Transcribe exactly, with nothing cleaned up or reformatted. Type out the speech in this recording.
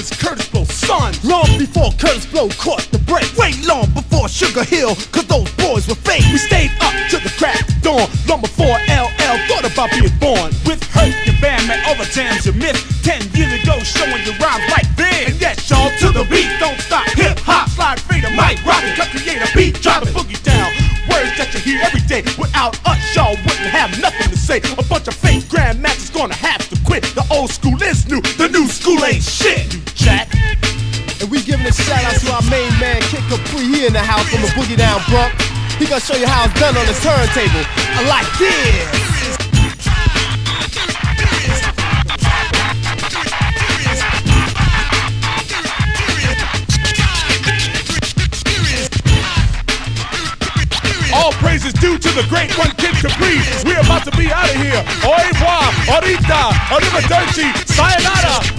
was Kurtis Blow's son. Long before Kurtis Blow caught the break. Way long before Sugar Hill, cause those boys were fake. We stayed up to the crack of dawn, long before L L thought about being born. With Hurt, your band met other jams you missed ten years ago, showing your rhymes like this. And yet, y'all, to the beat, don't stop. Hip hop, slide free to mic, rock it, cut, create a beat, drop the boogie down. Words that you hear every day. Without us, y'all wouldn't have nothing to say. A bunch of fake grandmasters gonna have to quit. The old school is new, the new school ain't shit, you jack. And we giving a shout out to our main man, Kid Capri. He in the house from the Boogie Down Bronx. He gonna show you how it's done on the turntable. I like this. All praise is due to the great one, Kid Capri. We're about to be out of here. Au revoir, ahorita, arrivederci, sayonara.